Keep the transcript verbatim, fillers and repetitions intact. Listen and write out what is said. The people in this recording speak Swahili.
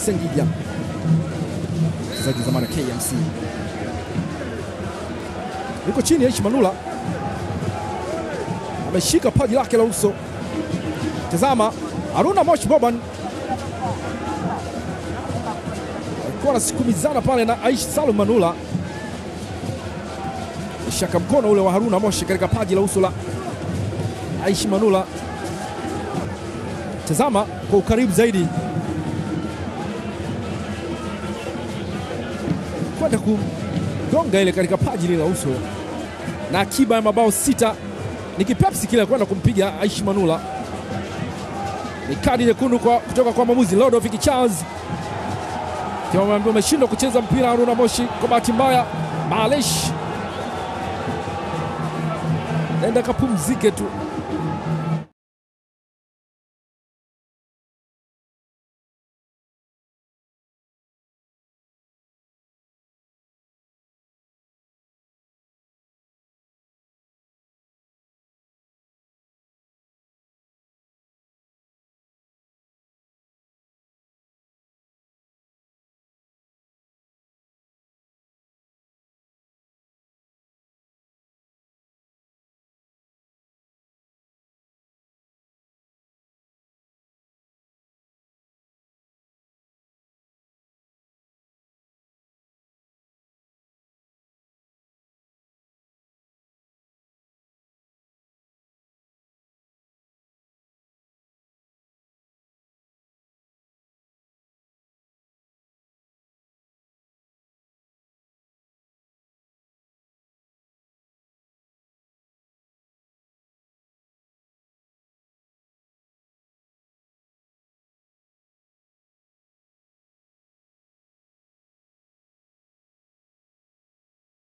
Sengija, mchezaji zamani K M C. Yuko chini Aishi Manula, ameshika paji lake la uso. Tazama Haruna Moshi Boban alikuwa anasukumizana pale na Aishi Salum Manula, shaka mkono ule wa Haruna Moshi katika paji la uso la Aishi Manula. Tazama kwa ukaribu zaidi, kwenda kugonga ile katika paji lile la uso, na akiba ya mabao sita ni kipepsi kile kwenda kumpiga Aishi Manula. Ni kadi nyekundu kwa kutoka kwa mwamuzi Lodoviki Charles, kwa ambaye ameshindwa kucheza mpira Haruna Moshi kwa bahati mbaya. Maalesh nenda kapumzike tu.